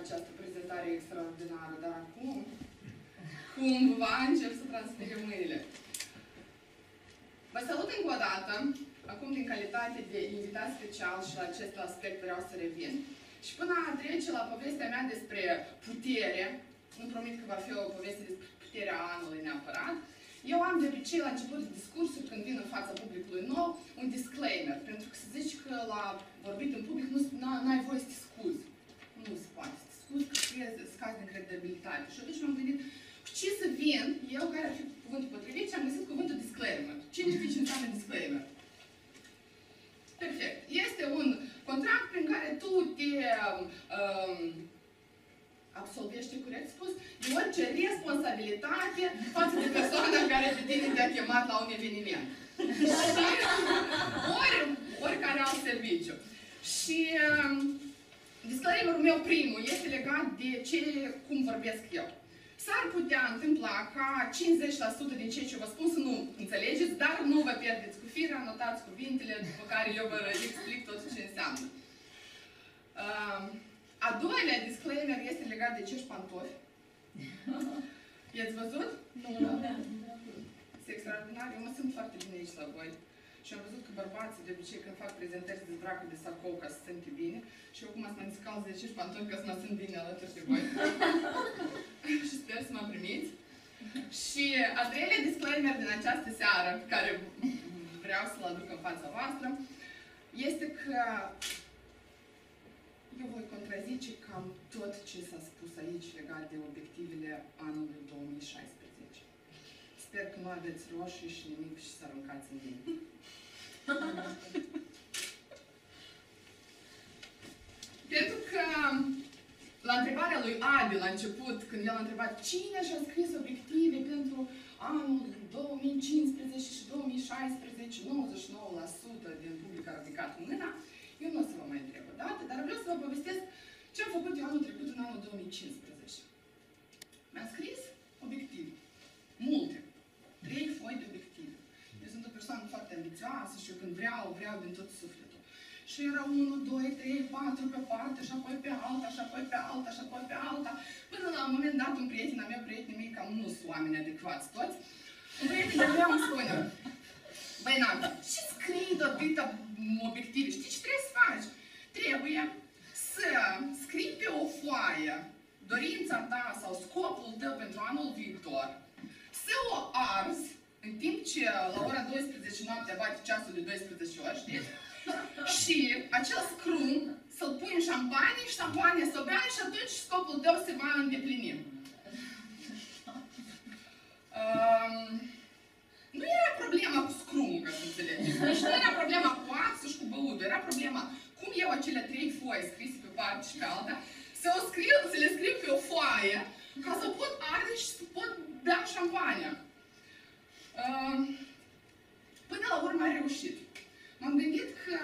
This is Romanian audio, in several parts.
această prezentare extraordinară, dar acum, cumva încep să transpire mâinile. Vă salut încă o dată, acum din calitate de invitat special și la acest aspect vreau să revin. Și până a trece la povestea mea despre putere, nu promit că va fi o poveste despre puterea anului neapărat, eu am de obicei la început de discursuri, când vin în fața publicului nou, un disclaimer, pentru că să zici că la vorbit în public nu ai voie să te scuzi. Nu se poate să te scuzi, că scazi din credibilitate. Și atunci m-am gândit, cu ce să vin, eu care ar fi cuvântul potrivit, și am găsit cuvântul disclaimer. Cine știe ce înseamnă disclaimer? Perfect. Este un contract prin care tu te absolvește, corect spus, de orice responsabilitate față de persoana care pe tine te-a chemat la un eveniment. Și oricare alt serviciu. Și disclaimerul meu primul este legat de cum vorbesc eu. S-ar putea întâmpla ca 50% din ceea ce vă spun să nu înțelegeți, dar nu vă pierdeți cu firea, notați cuvintele după care eu vă explic tot ce înseamnă. A doilea disclaimer este legat de acești pantofi. I-ați văzut? Nu. Este extraordinar. Eu mă simt foarte bine aici la voi. Și am văzut că bărbații, de obicei, când fac prezentări de dracul de sacou ca să se simte bine, și eu acum să mă descalz de acești pantofi ca să mă simt bine alături de voi. Și sper să mă primiți. Și a treilea disclaimer din această seară, pe care vreau să-l aduc în fața voastră, este că eu voi contrazice cam tot ce s-a spus aici legat de obiectivele anului 2016. Sper că nu aveți roșii și nimic și să aruncați în mine. Pentru că la întrebarea lui Adi la început, când el a întrebat cine și-a scris obiective pentru anul 2015 și 2016, 99% din public a ridicat mâna, eu nu o să vă mai întreb o dată, dar vreau să vă povestesc ce am făcut eu anul trecut în anul 2015. Mi-am scris obiective. Multe. 3 foi de obiective. Eu sunt o persoană foarte ambițioasă și eu când vreau din tot sufletul. Și era 1, 2, 3, 4 pe o parte, și apoi pe alta, și apoi pe alta, și apoi pe alta. Până la un moment dat, un prieten al meu, prietenii mei, cam nu sunt oameni adecvați toți, un prieten de-al meu îmi spune, băi, Nata, ce scrii de atâta obiective? Știi ce trebuie să faci? Trebuie să scrii pe o foaie dorința ta sau scopul tău pentru anul viitor, să o arzi în timp ce la ora 12 noaptea bate ceasul de 12 ori, știi? Și acel scrum să-l pui în șampanie și șampania să o bea și atunci scopul tău se va îndeplini. Nu era problema cu scrumul, ca să înțelegeți. Nici nu era problema cu axul și cu băutul. Era problema cum eu acele 3 foi scrise pe parte și pe alta, să le scriu pe o foaie ca să pot arde și să pot bea șampania. Până la urmă a reușit. M-am gândit că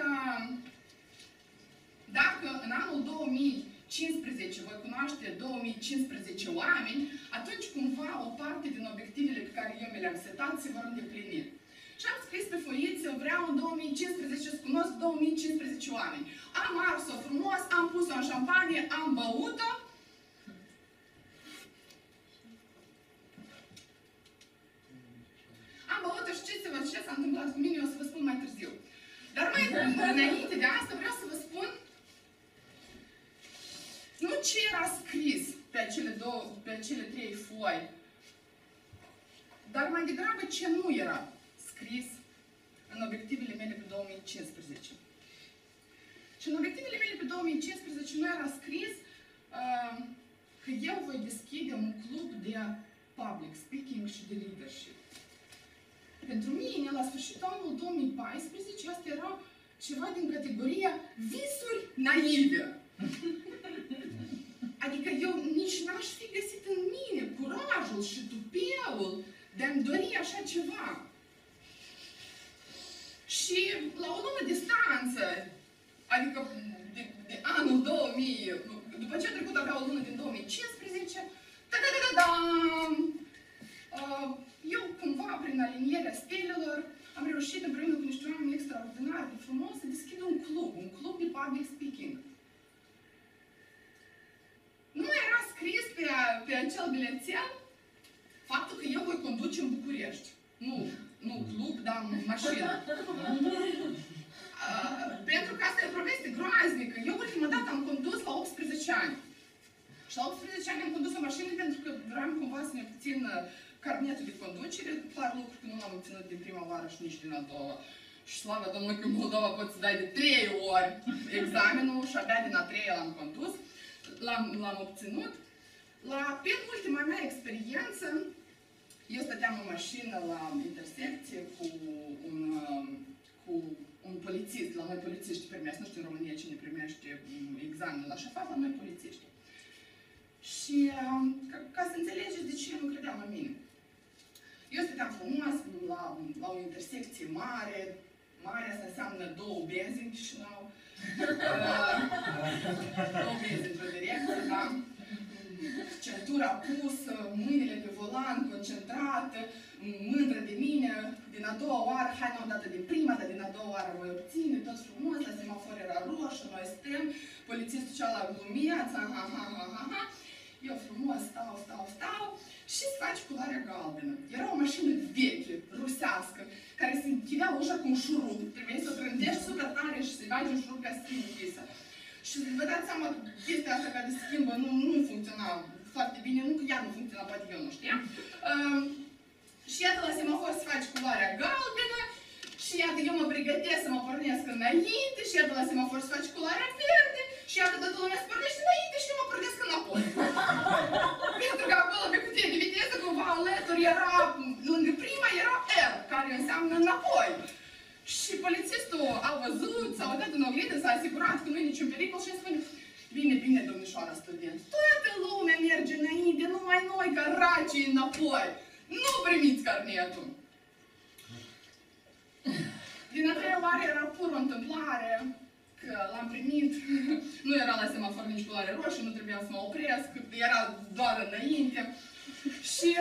dacă în anul 2015 voi cunoaște 2015 oameni, atunci cumva o parte din obiectivele pe care eu mi le-am setat se vor îndeplini. Și am scris pe foiță, vreau în 2015 să cunosc 2015 oameni. Am ars-o frumos, am pus-o în șampanie, am băut-o. Am băut-o și ce s-a întâmplat cu mine, o să vă spun mai târziu. Dar mai înainte de asta vreau să vă spun nu ce era scris pe acele 3 foi, dar mai degrabă ce nu era scris în obiectivele mele pe 2015. Și în obiectivele mele pe 2015 nu era scris că eu voi deschide un club de public speaking și de leadership. Pentru mine, la sfârșitul anului 2014, asta era ceva din categoria visuri naive. Adică eu nici n-aș fi găsit în mine curajul și tupeul de a-mi dori așa ceva. Și la o lună distanță, adică de anul 2000, după ce a trecut abia o lună din 2015, eu cumva, prin alinierea stelelor, am reușit împreună cu niște oameni extraordinar de frumos să deschid un club de public speaking. acel bilețel faptul că eu voi conduce în București. Nu club, dar mașină. Pentru că asta e o poveste groaznică. Eu ultima dată am condus la 18 ani. Și la 18 ani am condus o mașină pentru că vreau cumva să ne obțin carnetul de conducere, clar lucru că nu l-am obținut din prima oară și nici din a doua. Și slavă Domnului că în Moldova poți să dai de 3 ori examenul și abia din a 3-a l-am condus. L-am obținut. La penultima mea experiență, eu stăteam în mașină la intersecție cu un polițist. La noi polițiști primesc, nu știu în România cine primește examen la șofat, la noi polițiști. Și ca să înțelegeți de ce nu credeam în mine. Eu stăteam frumos la o intersecție mare. Mare asta înseamnă 2 benzi în Chișinău. 2 benzi într-o direcție, da? Centura pusă, mâinile pe volan, concentrată, mândră de mine. Din a doua oară, hai nu odată din prima, dar din a doua oară voi obține, tot frumos, la semafor era roșu, noi stăm, polițistul cealaltă glumiață, ha. Eu frumos stau și îți faci culoarea galbenă. Era o mașină veche, rusească, care se închidea ușa cu un șurub. Trebuie să o trândești super tare și să-i bagi un șurub ca să fie închisă. Și vă dați seama, chestia asta care schimbă nu funcționa foarte bine, nu că ea nu funcționa, poate eu nu știam. Și iată la semafor să faci culoarea galbenă, și iată eu mă pregătesc să mă pornesc înainte, și iată la semafor să faci culoarea verde, și iată toată lumea se pornește înainte și eu mă pornesc înapoi. Pentru că acolo pe cutie de viteză cumva alături era, lângă prima era R, care înseamnă înapoi. Și polițistul a văzut, s-a uitat în oglindă, s-a asigurat că nu e niciun pericol și îmi spune: Bine, domnișoara student, toată lumea merge înainte, numai noi ca racii înapoi. Nu primiți carnetul. Din a 3-a oară era pur o întâmplare că l-am primit. Nu era la semafor nici culoare roșie, nu trebuia să mă opresc, era doar înainte. Și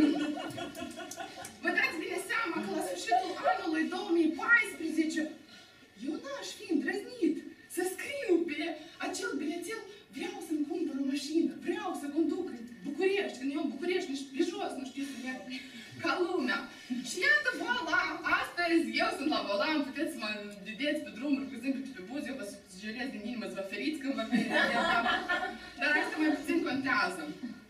vă dați bine seama că la sfârșitul anului 2014 eu n-aș fi îndrăznit să scriu pe acel bilețel: vreau să-mi cumpăr o mașină, vreau să conduc în București, când eu în București, nici pe jos, nu știu să merg ca lumea. Și iată, voilà, astăzi eu sunt la volan, puteți să mă vedeți pe drumuri cu zâmbete pe buze, eu vă sugerez din inimă să vă feriți când vă vedeți, dar asta mai puțin contează.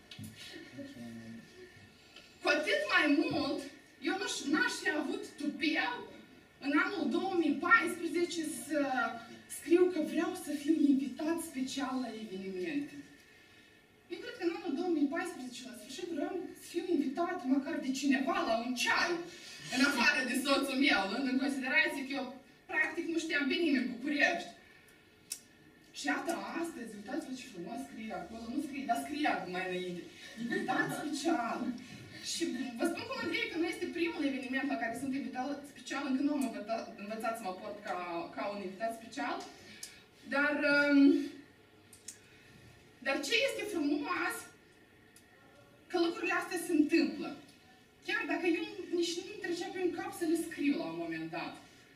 Cu atât mai mult, eu n-aș fi avut tupeu în anul 2014 să scriu că vreau să fiu invitat special la evenimente. Eu cred că în anul 2014, la sfârșit, vreau să fiu invitat măcar de cineva la un ceai, în afară de soțul meu, luând în considerație că eu practic nu știam pe nimeni în București. Și iată, astăzi, uitați-vă ce frumos scrie acolo, nu scrie, dar scrie mai înainte. Invitat special. Și vă spun cu mândrie că nu este primul eveniment la care sunt invitat special, încă nu am învățat să mă port ca un invitat special. Dar ce este frumos, că lucrurile astea se întâmplă. Chiar dacă eu nici nu trecea prin cap să le scriu la un moment dat.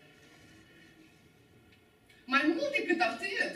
Mai mult decât atât,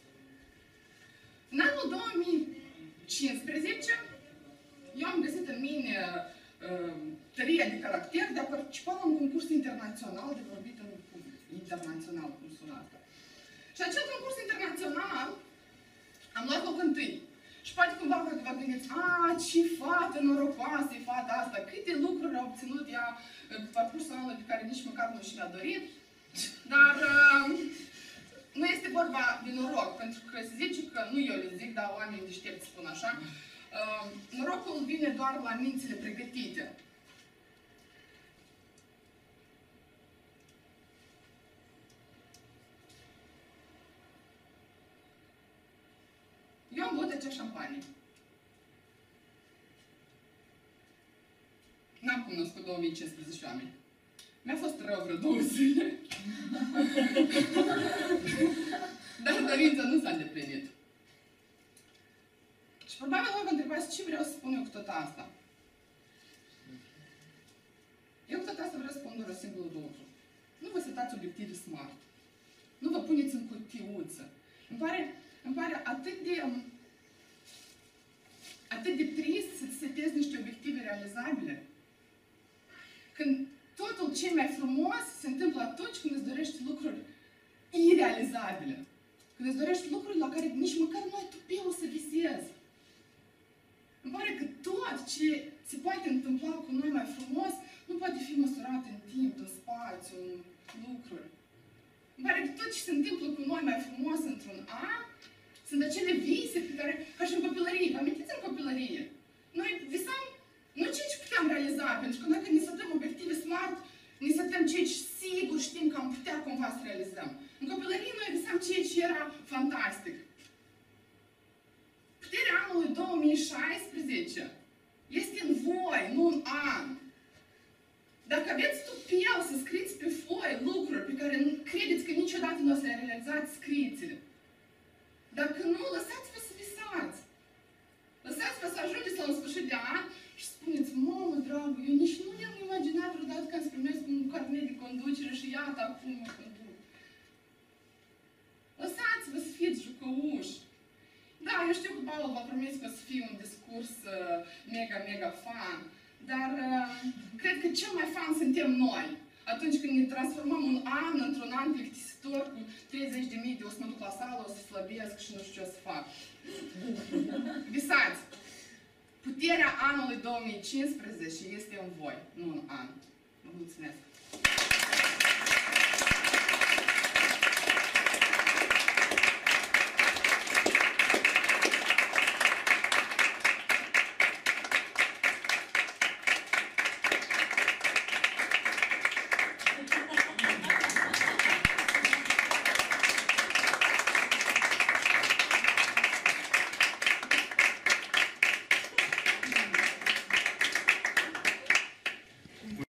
în anul 2015, eu am găsit în mine tăria de caracter de a participa la un concurs internațional de vorbit în public. Internațional, cum sună asta. Și acel concurs internațional am luat loc întâi. Și poate cumva vă gândiți: ce fată norocoasă e fata asta, câte lucruri a obținut ea pe parcursul anului pe care nici măcar nu și le-a dorit. Dar nu este vorba de noroc, pentru că se zice că, nu eu le zic, dar oamenii deștepți spun așa, norocul vine doar la mințile pregătite. Eu am băut acea șampanie. N-am cunoscut 2015 oameni. Mi-a fost rău vreo 2 zile. Dar dorința nu s-a îndeplinit. Și probabil vă întrebați ce vreau să spun eu cu tot asta. Eu cu tot asta vreau să spun doar o singură lucru. Nu vă setați obiective smart. Nu vă puneți în cutiuță. Îmi pare atât atât de trist să-ți setezi niște obiective realizabile. Când totul ce mai frumos se întâmplă atunci când îți dorești lucruri irealizabile. Când îți dorești lucruri la care nici măcar nu ai tupeul să visezi. Îmi pare că tot ce se poate întâmpla cu noi mai frumos nu poate fi măsurat în timp, în spațiu, în lucruri. Îmi pare că tot ce se întâmplă cu noi mai frumos într-un an sunt acele vise pe care, ca și în copilărie. Vă amintiți în copilărie? Noi visam nu ceea ce puteam realiza, pentru că noi când ne setăm obiective smart, ne setăm ceea ce sigur știm că am putea cumva să realizăm. În copilărie noi visam ceea ce era fantastic. Puterea anului 2016 este în voi, nu în an. Dacă aveți tupeu să scrieți pe foi lucruri pe care credeți că niciodată nu o să le realizați, scrieți-le. Dacă nu, lăsați-vă să visați. Lăsați-vă să ajungeți la un sfârșit de an și spuneți, mamă, dragă, eu nici nu ne-am imaginat vreodată că am să primesc un carnet de conducere și iată acum mă conduc. Lăsați-vă să fiți jucăuși. Da, eu știu că Paul v-a promis că o să fie un discurs mega fan, dar cred că cel mai fan suntem noi. Atunci când ne transformăm un an într-un an plictisitor cu 30.000 de o să mă duc la sală, o să slăbesc și nu știu ce o să fac. Visați! Puterea anului 2015 este în voi, nu în an. Vă mulțumesc!